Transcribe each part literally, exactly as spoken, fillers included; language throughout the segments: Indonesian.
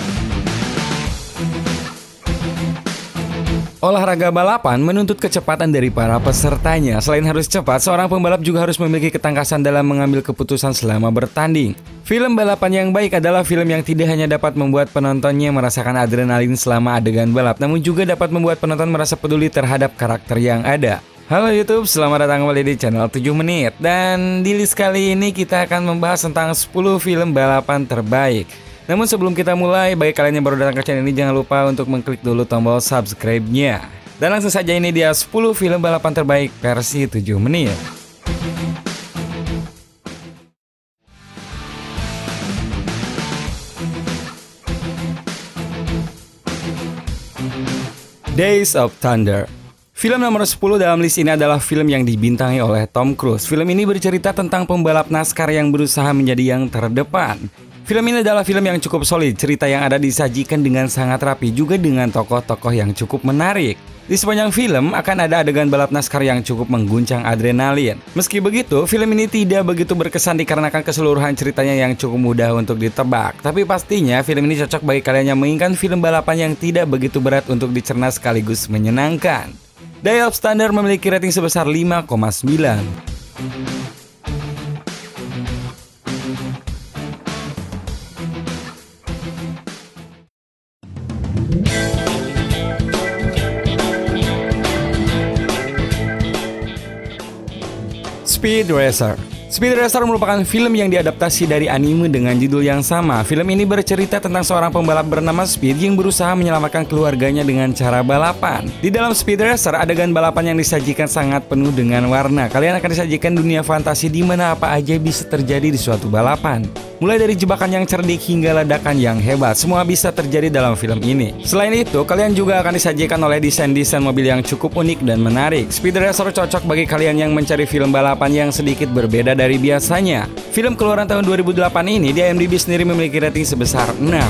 Olahraga balapan menuntut kecepatan dari para pesertanya. Selain harus cepat, seorang pembalap juga harus memiliki ketangkasan dalam mengambil keputusan selama bertanding. Film balapan yang baik adalah film yang tidak hanya dapat membuat penontonnya merasakan adrenalin selama adegan balap, namun juga dapat membuat penonton merasa peduli terhadap karakter yang ada. Halo YouTube, selamat datang kembali di channel tujuh menit. Dan di list kali ini kita akan membahas tentang sepuluh film balapan terbaik. Namun sebelum kita mulai, bagi kalian yang baru datang ke channel ini, jangan lupa untuk mengklik dulu tombol subscribe-nya. Dan langsung saja, ini dia sepuluh film balapan terbaik versi tujuh menit. Days of Thunder. Film nomor sepuluh dalam list ini adalah film yang dibintangi oleh Tom Cruise. Film ini bercerita tentang pembalap NASCAR yang berusaha menjadi yang terdepan. Film ini adalah film yang cukup solid, cerita yang ada disajikan dengan sangat rapi, juga dengan tokoh-tokoh yang cukup menarik. Di sepanjang film akan ada adegan balap NASCAR yang cukup mengguncang adrenalin. Meski begitu, film ini tidak begitu berkesan dikarenakan keseluruhan ceritanya yang cukup mudah untuk ditebak. Tapi pastinya film ini cocok bagi kalian yang menginginkan film balapan yang tidak begitu berat untuk dicerna sekaligus menyenangkan. Days of Thunder memiliki rating sebesar lima koma sembilan. Speed Racer. Speed Racer merupakan film yang diadaptasi dari anime dengan judul yang sama. Film ini bercerita tentang seorang pembalap bernama Speed yang berusaha menyelamatkan keluarganya dengan cara balapan. Di dalam Speed Racer, adegan balapan yang disajikan sangat penuh dengan warna. Kalian akan disajikan dunia fantasi di mana apa aja bisa terjadi di suatu balapan. Mulai dari jebakan yang cerdik hingga ledakan yang hebat, semua bisa terjadi dalam film ini. Selain itu, kalian juga akan disajikan oleh desain-desain mobil yang cukup unik dan menarik. Speed Racer cocok bagi kalian yang mencari film balapan yang sedikit berbeda dari biasanya. Film keluaran tahun dua ribu delapan ini di I M D B sendiri memiliki rating sebesar enam.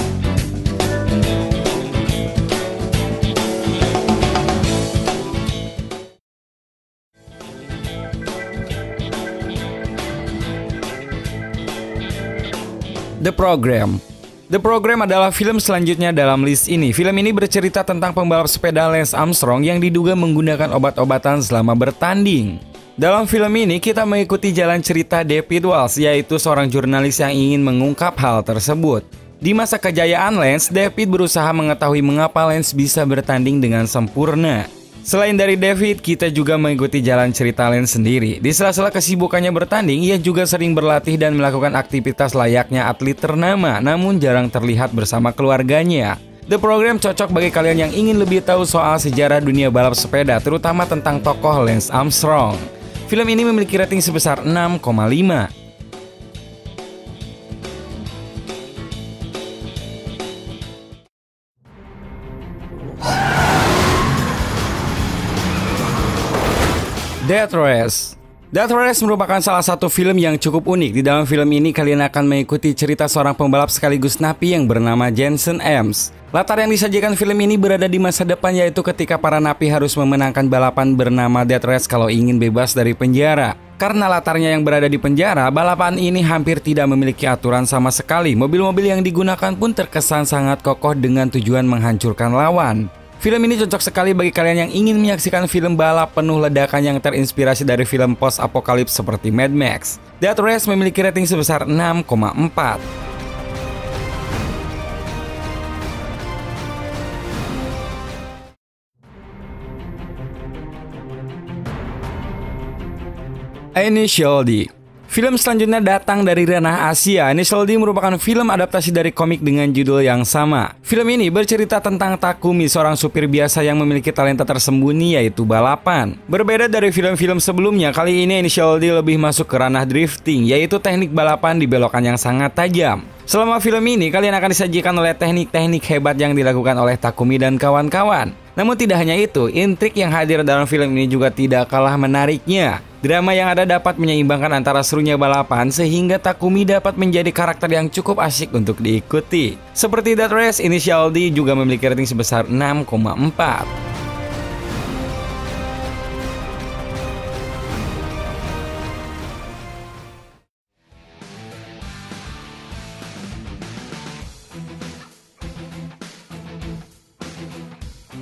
The Program. The Program adalah film selanjutnya dalam list ini. Film ini bercerita tentang pembalap sepeda Lance Armstrong yang diduga menggunakan obat-obatan selama bertanding. Dalam film ini kita mengikuti jalan cerita David Walsh, yaitu seorang jurnalis yang ingin mengungkap hal tersebut. Di masa kejayaan Lance, David berusaha mengetahui mengapa Lance bisa bertanding dengan sempurna. Selain dari David, kita juga mengikuti jalan cerita Lance sendiri. Di sela-sela kesibukannya bertanding, ia juga sering berlatih dan melakukan aktivitas layaknya atlet ternama, namun jarang terlihat bersama keluarganya. The Program cocok bagi kalian yang ingin lebih tahu soal sejarah dunia balap sepeda, terutama tentang tokoh Lance Armstrong. Film ini memiliki rating sebesar enam koma lima. Death Race. Death Race merupakan salah satu film yang cukup unik. Di dalam film ini kalian akan mengikuti cerita seorang pembalap sekaligus napi yang bernama Jensen Ames. Latar yang disajikan film ini berada di masa depan, yaitu ketika para napi harus memenangkan balapan bernama Death Race kalau ingin bebas dari penjara. Karena latarnya yang berada di penjara, balapan ini hampir tidak memiliki aturan sama sekali. Mobil-mobil yang digunakan pun terkesan sangat kokoh dengan tujuan menghancurkan lawan. Film ini cocok sekali bagi kalian yang ingin menyaksikan film balap penuh ledakan yang terinspirasi dari film post-apokalips seperti Mad Max. Death Race memiliki rating sebesar enam koma empat. Initial D. Film selanjutnya datang dari ranah Asia. Initial D merupakan film adaptasi dari komik dengan judul yang sama. Film ini bercerita tentang Takumi, seorang supir biasa yang memiliki talenta tersembunyi yaitu balapan. Berbeda dari film-film sebelumnya, kali ini Initial D lebih masuk ke ranah drifting, yaitu teknik balapan di belokan yang sangat tajam. Selama film ini, kalian akan disajikan oleh teknik-teknik hebat yang dilakukan oleh Takumi dan kawan-kawan. Namun tidak hanya itu, intrik yang hadir dalam film ini juga tidak kalah menariknya. Drama yang ada dapat menyeimbangkan antara serunya balapan sehingga Takumi dapat menjadi karakter yang cukup asyik untuk diikuti. Seperti Death Race, Initial D juga memiliki rating sebesar enam koma empat.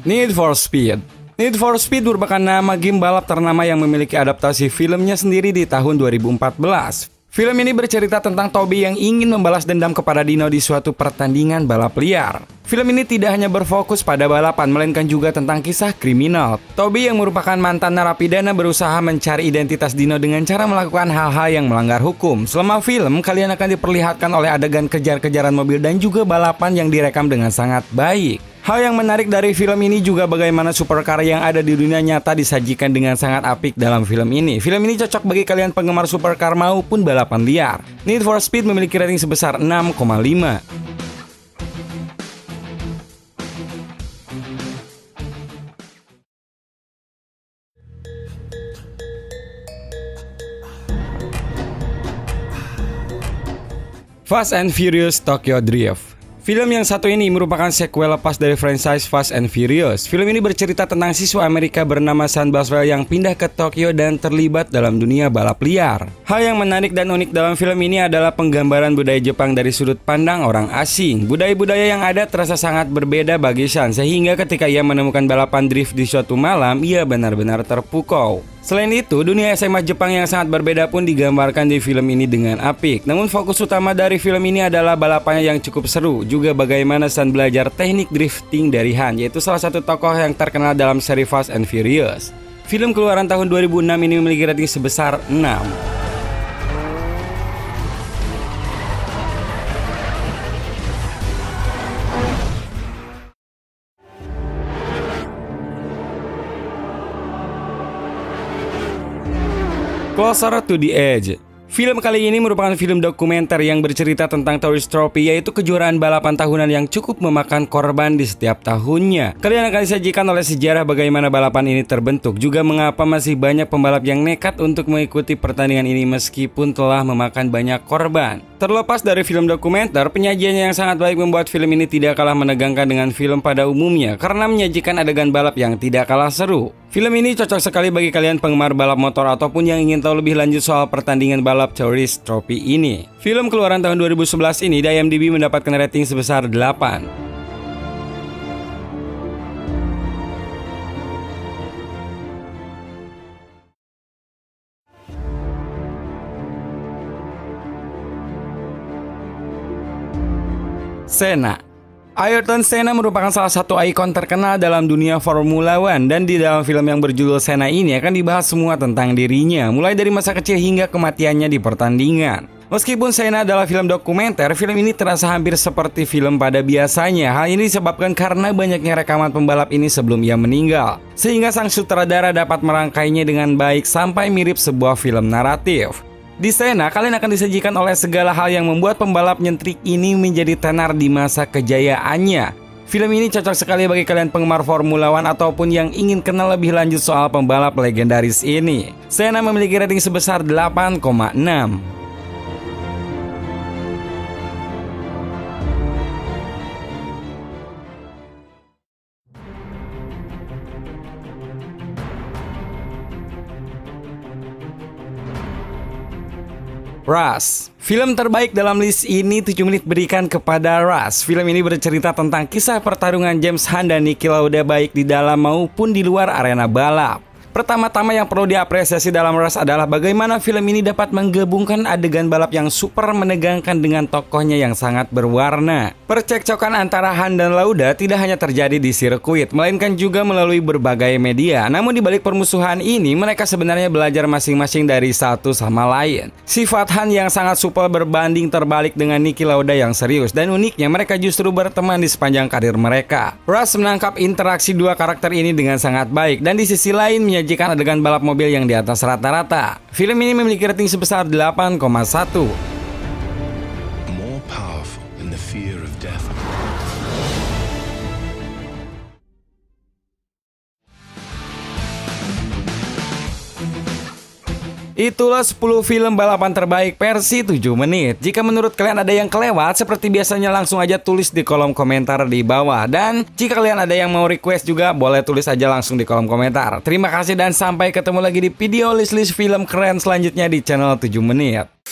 Need for Speed. Need for Speed merupakan nama game balap ternama yang memiliki adaptasi filmnya sendiri di tahun dua ribu empat belas. Film ini bercerita tentang Toby yang ingin membalas dendam kepada Dino di suatu pertandingan balap liar. Film ini tidak hanya berfokus pada balapan, melainkan juga tentang kisah kriminal. Toby yang merupakan mantan narapidana berusaha mencari identitas Dino dengan cara melakukan hal-hal yang melanggar hukum. Selama film, kalian akan diperlihatkan oleh adegan kejar-kejaran mobil dan juga balapan yang direkam dengan sangat baik. Hal yang menarik dari film ini juga bagaimana supercar yang ada di dunia nyata disajikan dengan sangat apik dalam film ini. Film ini cocok bagi kalian penggemar supercar maupun balapan liar. Need for Speed memiliki rating sebesar enam koma lima. Fast and Furious Tokyo Drift. Film yang satu ini merupakan sequel lepas dari franchise Fast and Furious. Film ini bercerita tentang siswa Amerika bernama Sean Boswell yang pindah ke Tokyo dan terlibat dalam dunia balap liar. Hal yang menarik dan unik dalam film ini adalah penggambaran budaya Jepang dari sudut pandang orang asing. Budaya-budaya yang ada terasa sangat berbeda bagi Sean, sehingga ketika ia menemukan balapan drift di suatu malam, ia benar-benar terpukau. Selain itu, dunia S M A Jepang yang sangat berbeda pun digambarkan di film ini dengan apik. Namun fokus utama dari film ini adalah balapannya yang cukup seru, juga bagaimana Sean belajar teknik drifting dari Han, yaitu salah satu tokoh yang terkenal dalam seri Fast and Furious. Film keluaran tahun dua ribu enam ini memiliki rating sebesar enam. Closer to the Edge. Film kali ini merupakan film dokumenter yang bercerita tentang Tourist Trophy, yaitu kejuaraan balapan tahunan yang cukup memakan korban di setiap tahunnya. Kalian akan disajikan oleh sejarah bagaimana balapan ini terbentuk, juga mengapa masih banyak pembalap yang nekat untuk mengikuti pertandingan ini meskipun telah memakan banyak korban. Terlepas dari film dokumenter, penyajiannya yang sangat baik membuat film ini tidak kalah menegangkan dengan film pada umumnya karena menyajikan adegan balap yang tidak kalah seru. Film ini cocok sekali bagi kalian penggemar balap motor ataupun yang ingin tahu lebih lanjut soal pertandingan balap Tourist Trophy ini. Film keluaran tahun dua ribu sebelas ini di I M D B mendapatkan rating sebesar delapan. Senna. Ayrton Senna merupakan salah satu ikon terkenal dalam dunia Formula One, dan di dalam film yang berjudul Senna ini akan dibahas semua tentang dirinya, mulai dari masa kecil hingga kematiannya di pertandingan. Meskipun Senna adalah film dokumenter, film ini terasa hampir seperti film pada biasanya. Hal ini disebabkan karena banyaknya rekaman pembalap ini sebelum ia meninggal, sehingga sang sutradara dapat merangkainya dengan baik sampai mirip sebuah film naratif. Di Senna, kalian akan disajikan oleh segala hal yang membuat pembalap nyentrik ini menjadi tenar di masa kejayaannya. Film ini cocok sekali bagi kalian penggemar Formula One ataupun yang ingin kenal lebih lanjut soal pembalap legendaris ini. Senna memiliki rating sebesar delapan koma enam. Rush. Film terbaik dalam list ini tujuh menit berikan kepada Rush. Film ini bercerita tentang kisah pertarungan James Hunt dan Niki Lauda baik di dalam maupun di luar arena balap. Pertama-tama yang perlu diapresiasi dalam Rush adalah bagaimana film ini dapat menggabungkan adegan balap yang super menegangkan dengan tokohnya yang sangat berwarna. Percekcokan antara Han dan Lauda tidak hanya terjadi di sirkuit, melainkan juga melalui berbagai media. Namun di balik permusuhan ini, mereka sebenarnya belajar masing-masing dari satu sama lain. Sifat Han yang sangat supel berbanding terbalik dengan Niki Lauda yang serius, dan uniknya mereka justru berteman di sepanjang karir mereka. Rush menangkap interaksi dua karakter ini dengan sangat baik, dan di sisi lain menyajikan adegan balap mobil yang di atas rata-rata. Film ini memiliki rating sebesar delapan koma satu. Itulah sepuluh film balapan terbaik versi tujuh menit. Jika menurut kalian ada yang kelewat, seperti biasanya langsung aja tulis di kolom komentar di bawah. Dan jika kalian ada yang mau request juga, boleh tulis aja langsung di kolom komentar. Terima kasih dan sampai ketemu lagi di video list-list film keren selanjutnya di channel tujuh menit.